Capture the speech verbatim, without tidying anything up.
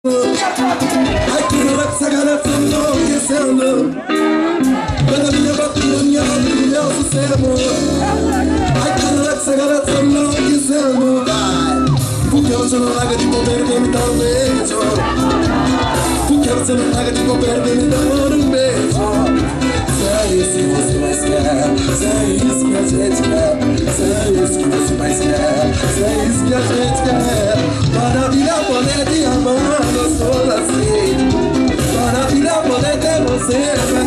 Ai, que relaxa, garota, enlouquecendo. Quando a minha batida, minha mão no meu sossego. Ai, que relaxa, garota, enlouquecendo. Porque você não larga de bobeira, vem me dar um beijo. Porque você não larga de bobeira, vem me dar um beijo. Se é isso que você mais quer, se é isso que a gente quer, se é isso que você mais quer, se é isso que a gente quer. Maravilha, poder te amar, gostoso assim. Maravilha, poder ter você.